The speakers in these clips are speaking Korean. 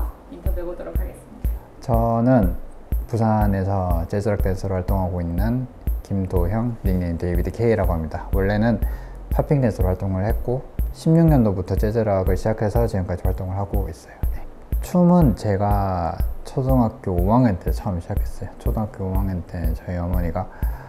대해서 인터뷰해 보도록 하겠습니다. 저는 부산에서 재즈락 댄서로 활동하고 있는 김도형, 닉네임 데이비드 K라고 합니다. 원래는 팝핑 댄서로 활동을 했고 16년도부터 재즈락을 시작해서 지금까지 활동을 하고 있어요. 네. 춤은 제가 초등학교 5학년 때 처음 시작했어요. 초등학교 5학년 때 저희 어머니가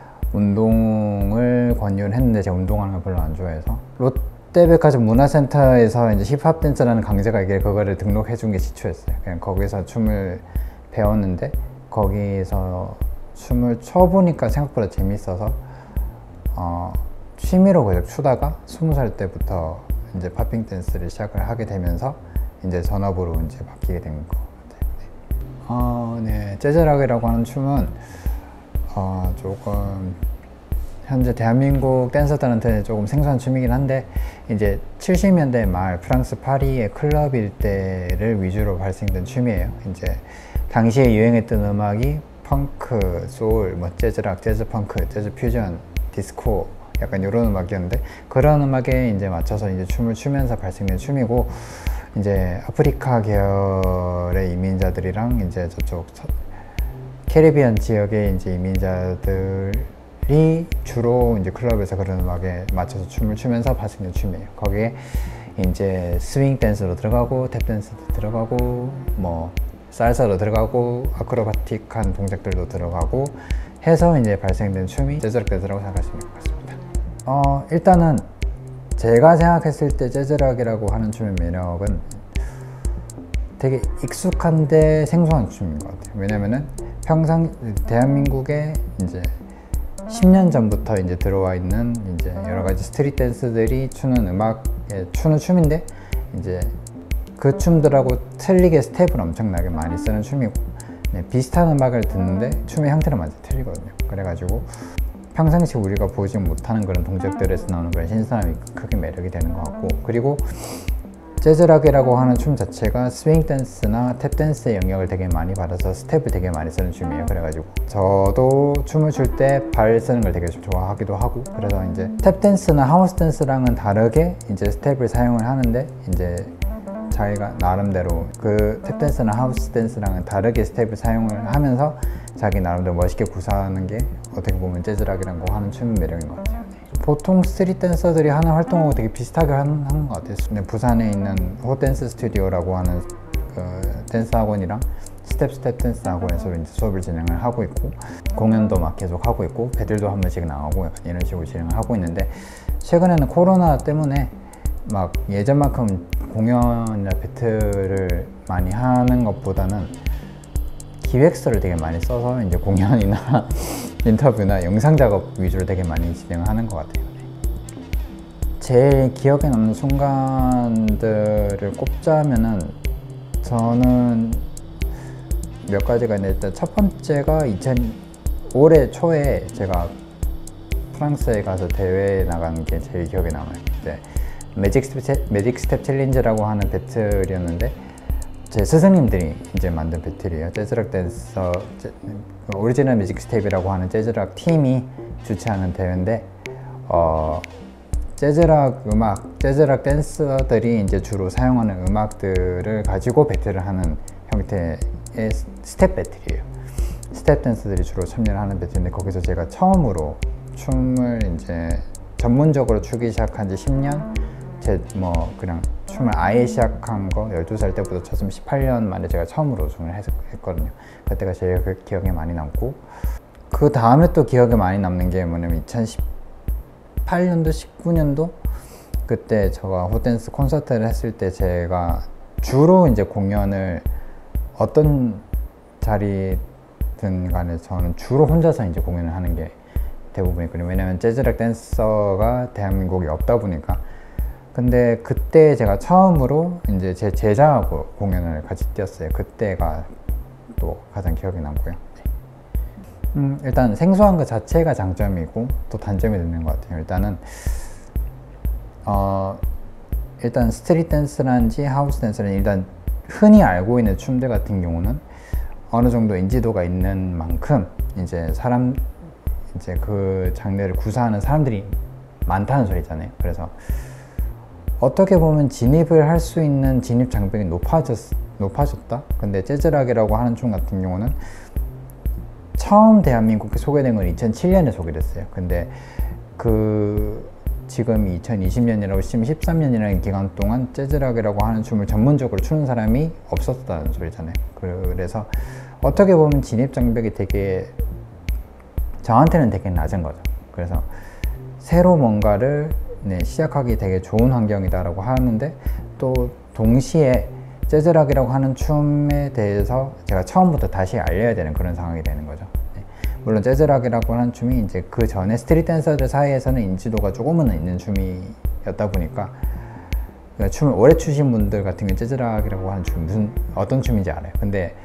운동을 권유를 했는데 제가 운동하는 걸 별로 안 좋아해서 롯데백화점 문화센터에서 이제 힙합 댄스라는 강제가 있길래 그거를 등록해 준 게 기초였어요. 그냥 거기서 춤을 배웠는데 거기서 춤을 춰보니까 생각보다 재밌어서 취미로 계속 추다가 20살 때부터 이제 팝핑 댄스를 시작을 하게 되면서 이제 전업으로 이제 바뀌게 된 것 같아요. 네, 재즈락이라고 하는 춤은 조금 현재 대한민국 댄서들한테 조금 생소한 춤이긴 한데 이제 70년대 말 프랑스 파리의 클럽 일대를 위주로 발생된 춤이에요. 이제 당시에 유행했던 음악이 펑크, 소울, 뭐 재즈락, 재즈 펑크, 재즈 퓨전, 디스코 약간 이런 음악이었는데 그런 음악에 이제 맞춰서 이제 춤을 추면서 발생된 춤이고 이제 아프리카 계열의 이민자들이랑 이제 저쪽 캐리비안 지역의 이제 이민자들이 주로 이제 클럽에서 그런 음악에 맞춰서 춤을 추면서 발생된 춤이에요. 거기에 이제 스윙 댄스로 들어가고 탭 댄스도 들어가고 뭐 살사로 들어가고 아크로바틱한 동작들도 들어가고 해서 이제 발생된 춤이 재즈락 댄스라고 생각하시면 될 것 같습니다. 일단은 제가 생각했을 때 재즈락이라고 하는 춤의 매력은 되게 익숙한데 생소한 춤인 것 같아요. 왜냐면은 평상 대한민국에 이제 10년 전부터 이제 들어와 있는 이제 여러 가지 스트릿 댄스들이 추는 음악에 추는 춤인데 이제 그 춤들하고 틀리게 스텝을 엄청나게 많이 쓰는 춤이고 네, 비슷한 음악을 듣는데 춤의 형태는 완전 틀리거든요. 그래가지고 평상시 우리가 보지 못하는 그런 동작들에서 나오는 그런 신선함이 크게 매력이 되는 것 같고 그리고 재즈락이라고 하는 춤 자체가 스윙 댄스나 탭 댄스의 영역을 되게 많이 받아서 스텝을 되게 많이 쓰는 춤이에요. 그래가지고 저도 춤을 출 때 발 쓰는 걸 되게 좋아하기도 하고 그래서 이제 탭 댄스나 하우스 댄스랑은 다르게 이제 스텝을 사용을 하는데 이제 자기가 나름대로 그 탭 댄스나 하우스 댄스랑은 다르게 스텝을 사용을 하면서 자기 나름대로 멋있게 구사하는 게 어떻게 보면 재즈락이라고 하는 춤 매력인 것 같아요. 보통 스트릿 댄서들이 하는 활동하고 되게 비슷하게 하는 것 같아요. 근데 부산에 있는 호댄스 스튜디오라고 하는 그 댄스 학원이랑 스텝 댄스 학원에서 이제 수업을 진행을 하고 있고 공연도 막 계속 하고 있고 배들도 한 번씩 나오고 약간 이런 식으로 진행을 하고 있는데 최근에는 코로나 때문에 막 예전만큼 공연이나 배틀을 많이 하는 것보다는 기획서를 되게 많이 써서 이제 공연이나 인터뷰나 영상 작업 위주로 되게 많이 진행을 하는 것 같아요. 제일 기억에 남는 순간들을 꼽자면은 저는 몇 가지가 있는데 일단 첫 번째가 올해 초에 제가 프랑스에 가서 대회에 나간 게 제일 기억에 남아요. 매직 스텝 챌린지라고 하는 배틀이었는데 제 스승님들이 이제 만든 배틀이에요. 재즈락 댄서 오리지널 뮤직 스텝이라고 하는 재즈락 팀이 주최하는 대회인데 재즈락 재즈락 댄서들이 이제 주로 사용하는 음악들을 가지고 배틀을 하는 형태의 스텝 배틀이에요. 스텝 댄서들이 주로 참여를 하는 배틀인데 거기서 제가 처음으로 춤을 이제 전문적으로 추기 시작한 지 10년 그냥 춤을 아예 시작한 거 12살 때부터 췄으면 18년 만에 제가 처음으로 춤을 했거든요. 그때가 제일 기억에 많이 남고 그 다음에 또 기억에 많이 남는 게 뭐냐면 2018년도 19년도 그때 제가 호댄스 콘서트를 했을 때 제가 주로 이제 공연을 어떤 자리든 간에 저는 주로 혼자서 이제 공연을 하는 게 대부분이거든요. 왜냐면 재즈락 댄서가 대한민국에 없다 보니까. 근데 그때 제가 처음으로 이제 제 제자하고 공연을 같이 뛰었어요. 그때가 또 가장 기억에 남고요. 일단 생소한 것 자체가 장점이고 또 단점이 되는 것 같아요. 일단 스트릿 댄스라든지 하우스 댄스라든지 일단 흔히 알고 있는 춤들 같은 경우는 어느 정도 인지도가 있는 만큼 이제 그 장르를 구사하는 사람들이 많다는 소리잖아요. 그래서 어떻게 보면 진입을 할 수 있는 진입 장벽이 높아졌다고 높아졌다. 근데 재즈락이라고 하는 춤 같은 경우는 처음 대한민국에 소개된 건 2007년에 소개됐어요. 근데 지금 2020년이라고 치면 13년이라는 기간 동안 재즈락이라고 하는 춤을 전문적으로 추는 사람이 없었다는 소리잖아요. 그래서 어떻게 보면 진입 장벽이 되게 저한테는 되게 낮은 거죠. 그래서 새로 뭔가를 시작하기 되게 좋은 환경이다라고 하는데, 또 동시에 재즈락이라고 하는 춤에 대해서 제가 처음부터 다시 알려야 되는 그런 상황이 되는 거죠. 물론 재즈락이라고 하는 춤이 이제 그 전에 스트릿 댄서들 사이에서는 인지도가 조금은 있는 춤이었다 보니까, 그러니까 춤을 오래 추신 분들 같은 경우는 재즈락이라고 하는 춤 어떤 춤인지 알아요. 근데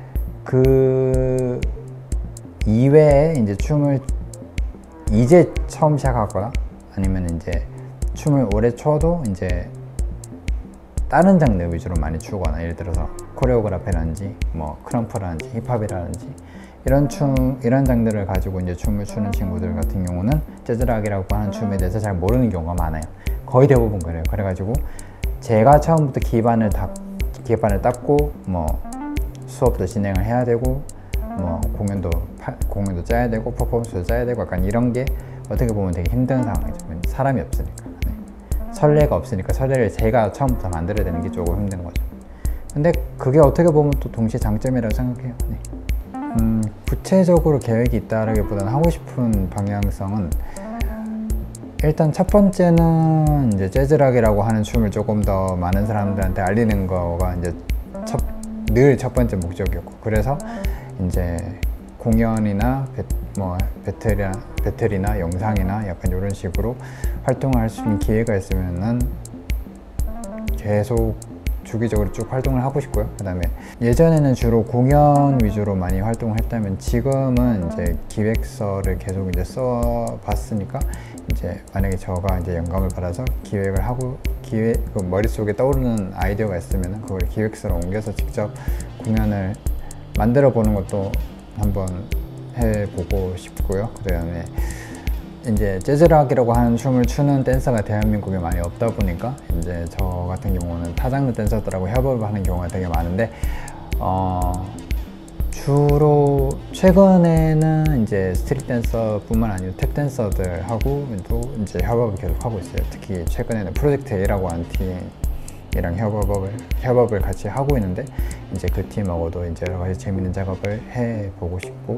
그 이외에 이제 춤을 이제 처음 시작하거나 아니면 이제 춤을 오래 춰도 이제 다른 장르 위주로 많이 추거나, 예를 들어서 코레오그라피라든지 뭐 크럼프라든지 힙합이라든지 이런 장르를 가지고 이제 춤을 추는 친구들 같은 경우는 재즈락이라고 하는 춤에 대해서 잘 모르는 경우가 많아요. 거의 대부분 그래요. 그래가지고 제가 처음부터 기반을 닦고 뭐 수업도 진행을 해야 되고, 뭐 공연도 짜야 되고, 퍼포먼스도 짜야 되고, 약간 이런 게 어떻게 보면 되게 힘든 상황이죠. 사람이 없으니까. 선례가 없으니까 선례를 제가 처음부터 만들어야 되는 게 조금 힘든 거죠. 근데 그게 어떻게 보면 또 동시에 장점이라고 생각해요. 구체적으로 계획이 있다라기보다는 하고 싶은 방향성은, 일단 첫 번째는 이제 재즈락이라고 하는 춤을 조금 더 많은 사람들한테 알리는 거가 이제 늘 첫 번째 목적이었고, 그래서 이제 공연이나 배틀이나 영상이나 약간 이런 식으로 활동을 할 수 있는 기회가 있으면은 계속 주기적으로 쭉 활동을 하고 싶고요. 그 다음에 예전에는 주로 공연 위주로 많이 활동을 했다면, 지금은 이제 기획서를 계속 이제 써봤으니까, 이제 만약에 저가 이제 영감을 받아서 기획을 하고 그 머릿속에 떠오르는 아이디어가 있으면 그걸 기획서로 옮겨서 직접 공연을 만들어 보는 것도 한번 해보고 싶고요. 그 다음에 이제 재즈락이라고 하는 춤을 추는 댄서가 대한민국에 많이 없다 보니까, 이제 저 같은 경우는 타장르 댄서들하고 협업을 하는 경우가 되게 많은데, 주로 최근에는 이제 스트릿 댄서뿐만 아니라 탭 댄서들하고도 이제 협업을 계속 하고 있어요. 특히 최근에는 프로젝트 A라고 하는 팀이랑 협업을 같이 하고 있는데, 이제 그 팀하고도 이제 여러 가지 재밌는 작업을 해보고 싶고,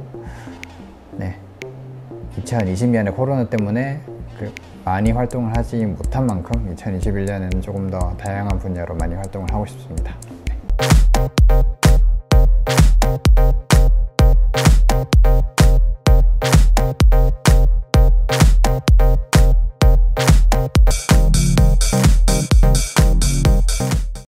2020년에 코로나 때문에 많이 활동을 하지 못한 만큼 2021년에는 조금 더 다양한 분야로 많이 활동을 하고 싶습니다.